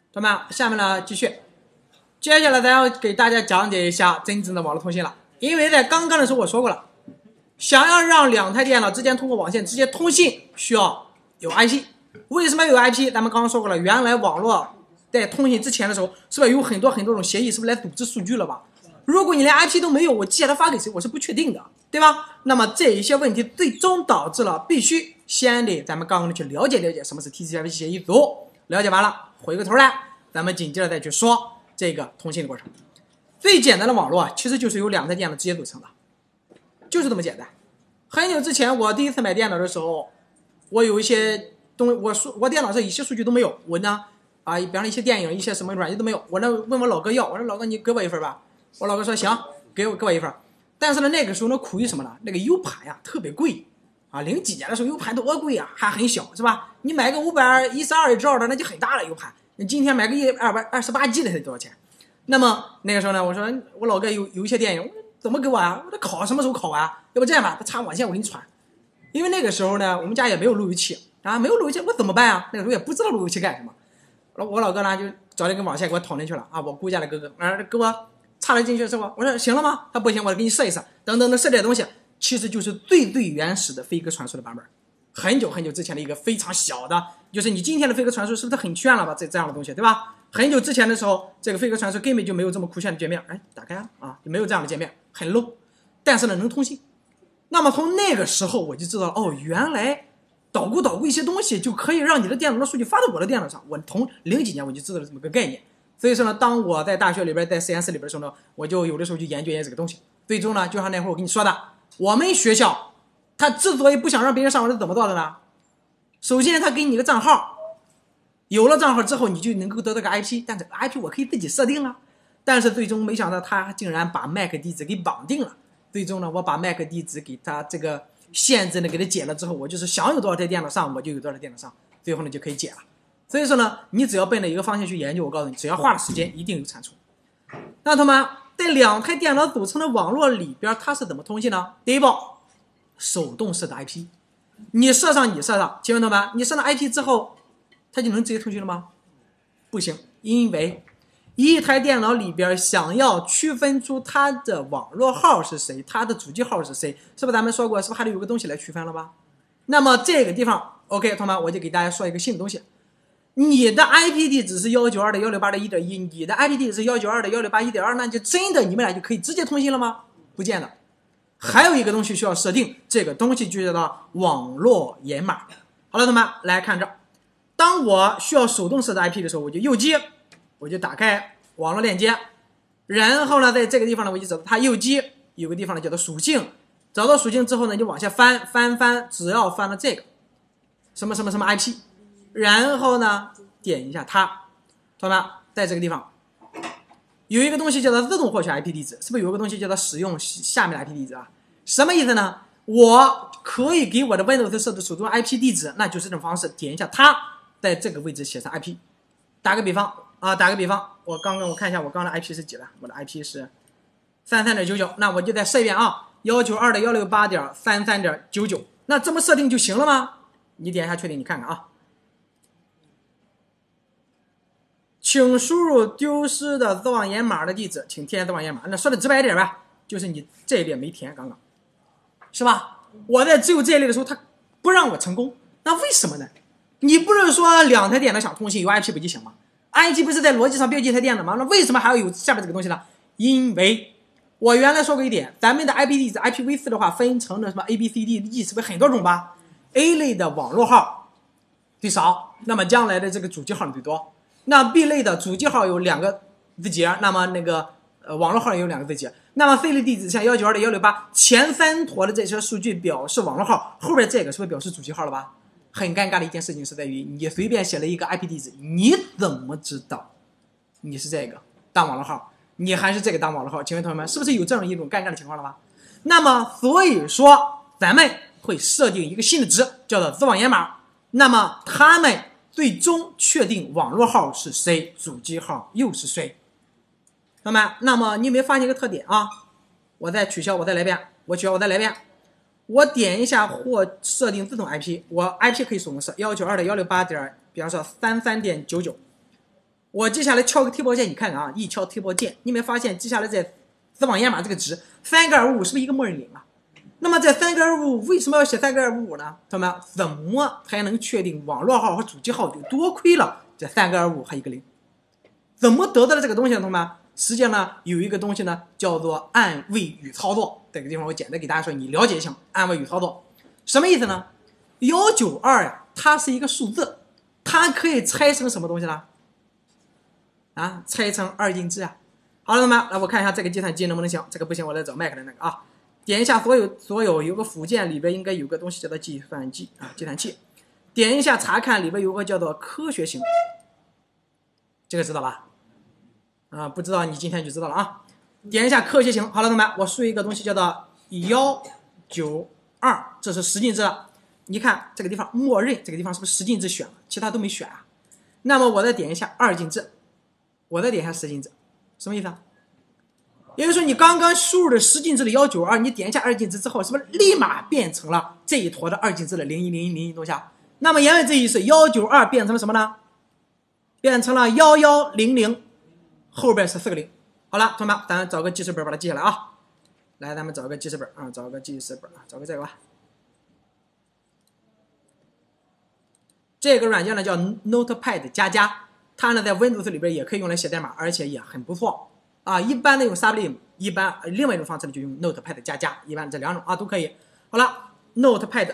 同学们，下面呢继续，接下来咱要给大家讲解一下真正的网络通信了。因为在刚刚的时候我说过了，想要让两台电脑之间通过网线直接通信，需要有 IP。为什么有 IP？ 咱们刚刚说过了，原来网络在通信之前的时候，是不是有很多种协议，是不是来组织数据了吧？如果你连 IP 都没有，我接下来发给谁，我是不确定的，对吧？那么这一些问题最终导致了必须先得咱们刚刚去了解什么是 TCP/IP 协议组。了解完了，回过头来，咱们紧接着再去说这个通信的过程。最简单的网络啊，其实就是由两台电脑直接组成的，就是这么简单。很久之前我第一次买电脑的时候，我有一些我电脑上一些数据都没有，我呢比方说一些电影、一些什么软件都没有，我呢问我老哥要，我说老哥你给我一份吧，我老哥说行，给我一份。但是呢那个时候呢苦于什么呢？那个 U 盘呀特别贵啊，00几年的时候 U 盘多贵啊，还很小是吧？你买个512兆的那就很大了 U 盘，你今天买个228G 的才多少钱？那么那个时候呢，我说我老哥有一些电影，怎么给我啊？我这考什么时候考啊？要不这样吧，他插网线我给你传。因为那个时候呢，我们家也没有路由器啊，没有路由器我怎么办啊？那个时候也不知道路由器干什么。我老哥呢就找了一根网线给我捅进去了啊，我估价的哥哥给我插了进去之后，我说行了吗？他不行，我给你试一试，等等的试点东西，其实就是最原始的飞鸽传书的版本，很久之前的一个非常小的，就是你今天的飞鸽传书是不是很炫了吧？这样的东西对吧？很久之前的时候，这个飞鸽传书根本就没有这么酷炫的界面，哎，打开啊，就没有这样的界面，很 low， 但是呢能通信。那么从那个时候我就知道了，哦，原来捣鼓一些东西就可以让你的电脑的数据发到我的电脑上。我从00几年我就知道了这么个概念。所以说呢，当我在大学里边在实验室里边的时候呢，我就有的时候去研究这个东西。最终呢，就像那会儿我跟你说的，我们学校他之所以不想让别人上网是怎么做的呢？首先他给你个账号，有了账号之后你就能够得到个 IP， 但这个 IP 我可以自己设定啊。但是最终没想到他竟然把 MAC 地址给绑定了。最终呢，我把 MAC 地址给他这个限制呢给他解了之后，我就是想有多少台电脑上我就有多少台电脑上，最后呢就可以解了。所以说呢，你只要奔着一个方向去研究，我告诉你，只要花了时间一定有产出。那同学们，在两台电脑组成的网络里边，它是怎么通信呢？第一步，手动设的 IP， 你设上，请问同学们，你设了 IP 之后它就能直接通讯了吗？不行，因为一台电脑里边想要区分出它的网络号是谁，它的主机号是谁，是不是咱们说过，是不是还得有个东西来区分了吧？那么这个地方 OK， 同学们，我就给大家说一个新的东西。你的 IP 地址是 192.168.1.1， 你的 IP 地址是 192.168.1.2， 那就真的你们俩就可以直接通信了吗？不见得。还有一个东西需要设定，这个东西就叫做网络掩码。好了，同学们来看这，当我需要手动设置 IP 的时候，我就右击，我就打开网络链接，然后呢，在这个地方呢，我就找到它右击有个地方呢叫做属性，找到属性之后呢，就往下翻，只要翻了这个什么 IP， 然后呢点一下它，同学们，在这个地方有一个东西叫做自动获取 IP 地址，是不是有一个东西叫做使用下面的 IP 地址啊？什么意思呢？我可以给我的 Windows 设置手动 IP 地址，那就是这种方式，点一下它，在这个位置写上 IP。打个比方，我看一下我刚刚的 IP 是几了？我的 IP 是 33.99， 那我就再设一遍啊， 192.168.33.99， 那这么设定就行了吗？你点一下确定，你看看啊。请输入丢失的自网掩码的地址，请填自网掩码。那说的直白一点吧，就是你这一列没填，刚刚是吧？我在只有这一列的时候，他不让我成功，那为什么呢？你不是说两台电脑想通信有 IP 不就行吗？ IP 不是在逻辑上标记一台电脑吗？那为什么还要有下面这个东西呢？因为我原来说过一点，咱们的 IP 地址 IPv4 的话分成了什么 ABCD， 是不是很多种吧？ A 类的网络号最少，那么将来的这个主机号最多。那 B 类的主机号有2个字节，那么那个网络号也有2个字节。那么 C 类地址像 192.168， 前3坨的这些数据表示网络号，后边这个是不是表示主机号了吧？很尴尬的一件事情是在于，你随便写了一个 IP 地址，你怎么知道你是这个当网络号，你还是这个当网络号？请问同学们，是不是有这样一种尴尬的情况了吧？那么所以说咱们会设定一个新的值，叫做自网掩码。那么他们最终确定网络号是谁，主机号又是谁。同学们，那么你有没有发现一个特点啊？我再取消，我再来一遍，我点一下或设定自动 IP， 我 IP 可以手动设 192.168. 比方说 33.99， 我接下来敲个推报键，你看看啊，一敲推报键，你没发现接下来在子网页码这个值3个255是不是一个默认0啊？那么这3个255为什么要写3个255呢？同学们，怎么才能确定网络号和主机号就多亏了这3个255和一个0？怎么得到的这个东西呢？同学们，实际上呢有一个东西呢叫做暗位语操作，这个地方我简单给大家说，你了解一下暗位语操作什么意思呢？192呀，它是一个数字，它可以拆成什么东西呢？啊，拆成二进制啊。好了，同学们，来我看一下这个计算机能不能行，这个不行，我来找麦克的那个啊。点一下所有有个附件里边应该有个东西叫做计算机啊，计算器。点一下查看，里边有个叫做科学型，这个知道吧？啊，不知道你今天就知道了啊。点一下科学型，好了，同学们，我输一个东西叫做192，这是10进制。你看这个地方默认这个地方是不是10进制选了，其他都没选啊？那么我再点一下2进制，我再点一下10进制，什么意思啊？也就是说，你刚刚输入的10进制的192，你点一下2进制之后，是不是立马变成了这一坨的2进制的010101东西啊？那么言外之意是192变成了什么呢？变成了1100，后边是4个0。好了，同学们，咱找个记事本把它记下来啊。来，咱们找个记事本啊，找个记事本啊，找个这个吧。这个软件呢叫 Notepad++，它呢在 Windows 里边也可以用来写代码，而且也很不错啊。一般的用 Sublime， 一般另外一种方式呢就用 Notepad++，一般这2种啊都可以。好了 ，Notepad++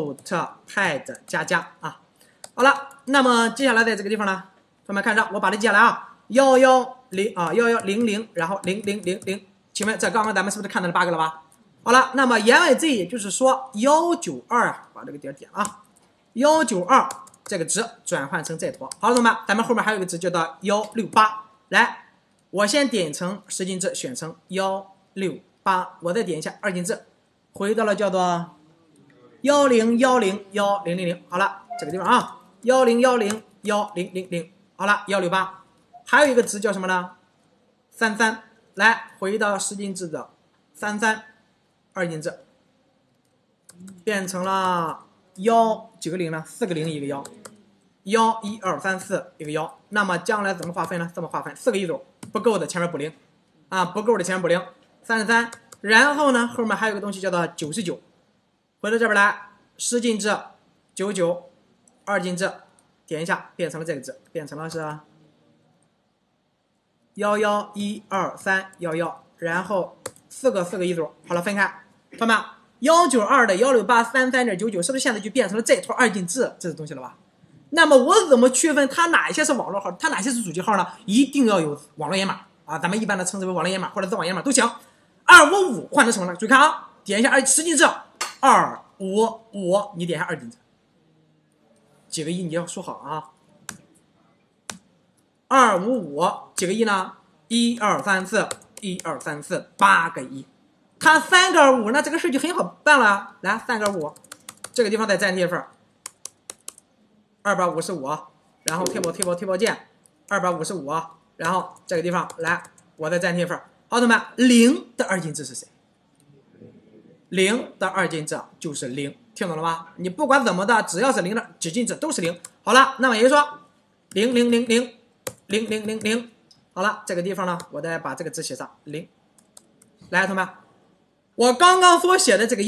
啊。好了，那么接下来在这个地方呢，同学们看着我把它记下来啊，110啊1100，然后0000，请问这刚刚咱们是不是看到了8个了吧？好了，那么言外之意就是说192啊，把这个点点啊，192这个值转换成这坨。好了，同学们，咱们后面还有一个值叫做168。来，我先点成10进制，选成168，我再点一下2进制，回到了叫做10101000。好了，这个地方啊，10101000。好了，168，还有一个值叫什么呢？33。来，回到10进制的33，2进制，变成了几个0呢？4个0一个1，1 1 2 3 4一个1。那么将来怎么划分呢？这么划分，4个一组，不够的前面补0啊，不够的前面补0，33。然后呢，后面还有个东西叫做99，回到这边来，10进制99，2进制，点一下变成了这个值，变成了是1112311，然后4个一组，好了，分开，同学们，192的16833.99是不是现在就变成了这坨2进制这个东西了吧？那么我怎么区分它哪些是网络号，它哪些是主机号呢？一定要有网络页码啊，咱们一般的称之为网络页码或者子网页码都行。255换成什么呢？注意看啊，点一下10进制255，你点一下2进制，几个1你要说好啊。255几个1呢？12348个1，它3个5，那这个事就很好办了。来，3个5，这个地方再占地方，255，然后推报键，255，然后这个地方来，我再占地方。好，同学们，0的2进制是谁？0的2进制就是0，听懂了吧？你不管怎么的，只要是0的几进制都是0。好了，那么也就是说00000000，好了，这个地方呢，我再把这个值写上0。来，同学们，我刚刚所写的这个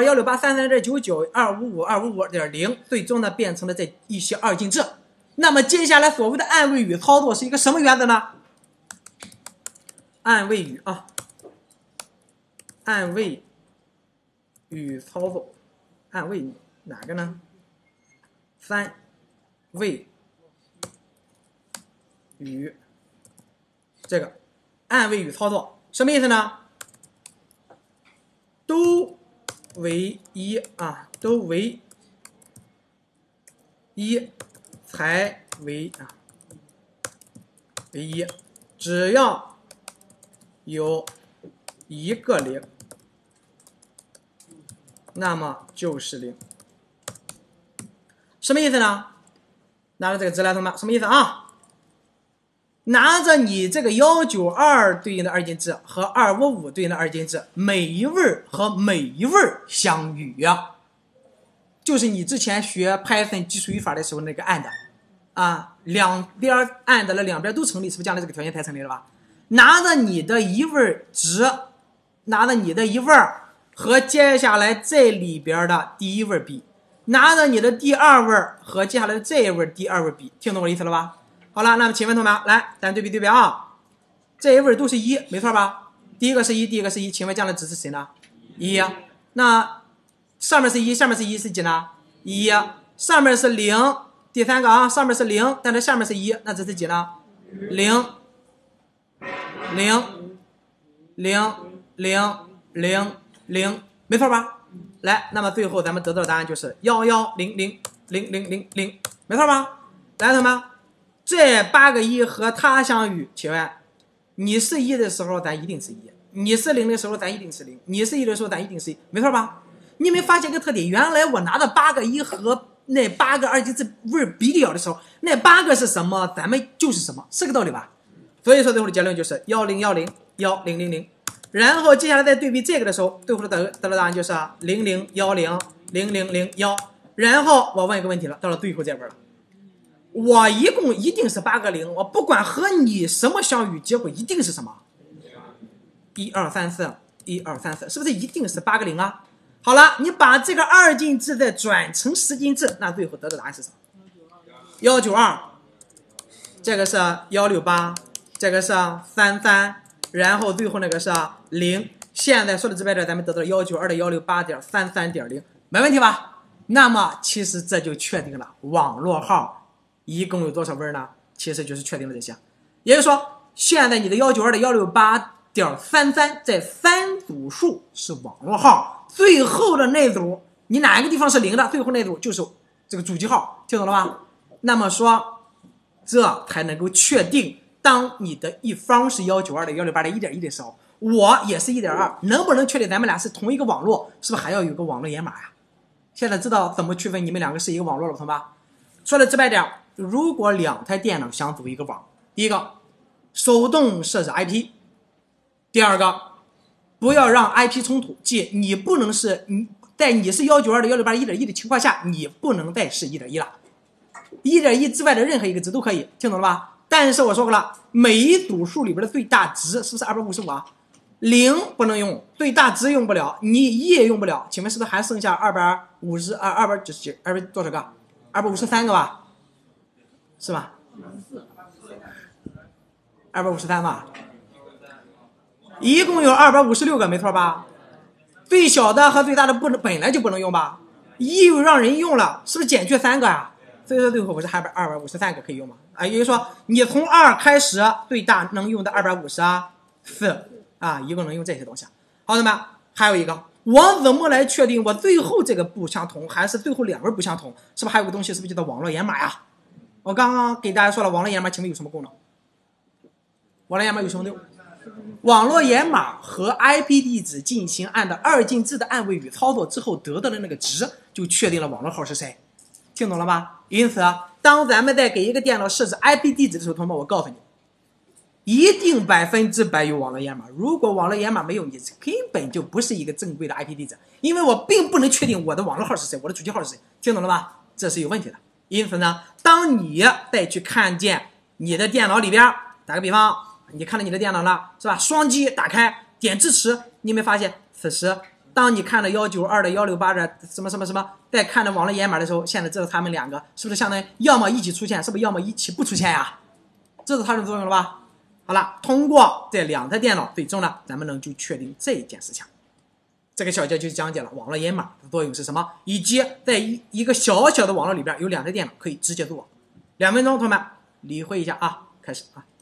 192.16833.99255255.0，最终呢变成了这一些2进制。那么接下来所谓的暗位语操作是一个什么原则呢？暗位语啊，暗位语操作，暗位语哪个呢？3位语，这个暗位语操作什么意思呢？都为一啊，都为一才为啊为一，只要有一个0，那么就是0。什么意思呢？拿着这个值来，同学们，什么意思啊？拿着你这个192对应的2进制和255对应的2进制，每一位和每一位相与啊，就是你之前学 Python 基础语法的时候那个 and， 啊，两边按的两边都成立，是不是将来这个条件才成立了吧？拿着你的一位值，拿着你的一位和接下来这里边的第一位比，拿着你的第二位和接下来的这一位第二位比，听懂我的意思了吧？好了，那么请问同学们，来，咱对比啊，这一位都是一，没错吧？第一个是一，第一个是一，请问将来值是谁呢？一呀。那上面是一，下面是一是几呢？一呀。上面是零，第三个啊，上面是零，但是下面是一，那这是几呢？零，零，零，零，零，零，没错吧？来，那么最后咱们得到的答案就是11000000，没错吧？来，同学们，这8个一和它相遇，请问你是一的时候，咱一定是一；你是零的时候，咱一定是零；你是一的时候，咱一定是一，没错吧？你没发现一个特点？原来我拿的8个一和那8个二进制位比较的时候，那8个是什么，咱们就是什么，是个道理吧？所以说最后的结论就是10101000，然后接下来再对比这个的时候，最后得到答案就是00100001，然后我问一个问题了，到了最后这边了，我一共一定是8个零，我不管和你什么相遇，结果一定是什么？1234，是不是一定是8个零啊？好了，你把这个二进制再转成10进制，那最后得到答案是什么？192，这个是168，这个是33，然后最后那个是0。现在说的直白点，咱们得到了192的168.33.0，没问题吧？那么其实这就确定了网络号一共有多少位呢？其实就是确定了这些，也就是说，现在你的192的168.33这3组数是网络号，最后的那组你哪一个地方是0的，最后那组就是这个主机号，听懂了吗？那么说这才能够确定，当你的一方是192的168.1.1的时候，我也是1.2，能不能确定咱们俩是同一个网络？是不是还要有个网络掩码呀？现在知道怎么区分你们两个是一个网络了，同学们？说的直白点，如果2台电脑想组一个网，第一个手动设置 IP， 第二个不要让 IP 冲突，即你不能是在你是192的168.1.1的情况下，你不能再是1.1了，1.1之外的任何一个值都可以，听懂了吧？但是我说过了，每一组数里边的最大值是不是255啊？0不能用，最大值用不了，你1也用不了，请问是不是还剩下250、290、200多少个？253个吧，是吧？253吧，一共有256个，没错吧？最小的和最大的本来就不能用吧？1又让人用了，是不是减去3个呀？所以说最后不是还253个可以用吗？也就是说你从2开始，最大能用的254啊，一共能用这些东西。好，那么还有一个，我怎么来确定我最后这个不相同，还是最后2位不相同？是不是还有个东西，是不是叫做网络掩码呀？我刚刚给大家说了，网络掩码请问有什么功能？网络掩码有什么用？网络掩码和 IP 地址进行按的二进制的按位与操作之后得到的那个值，就确定了网络号是谁。听懂了吧？因此当咱们在给一个电脑设置 IP 地址的时候，同学们，我告诉你，一定100%有网络掩码。如果网络掩码没有，你根本就不是一个正规的 IP 地址，因为我并不能确定我的网络号是谁，我的主机号是谁。听懂了吧？这是有问题的。因此呢，当你再去看见你的电脑里边，打个比方，你看到你的电脑了，是吧？双击打开，点支持，你有没有发现，此时当你看到192的168的什么，在看的网络掩码的时候，现在知道他们两个是不是相当于要么一起出现，是不是要么一起不出现呀？知道它的作用了吧？好了，通过这2台电脑，最终呢，咱们能就确定这件事情。这个小节就讲解了网络掩码的作用是什么，以及在一个小小的网络里边有2台电脑可以直接做。2分钟，同学们理会一下啊，开始啊。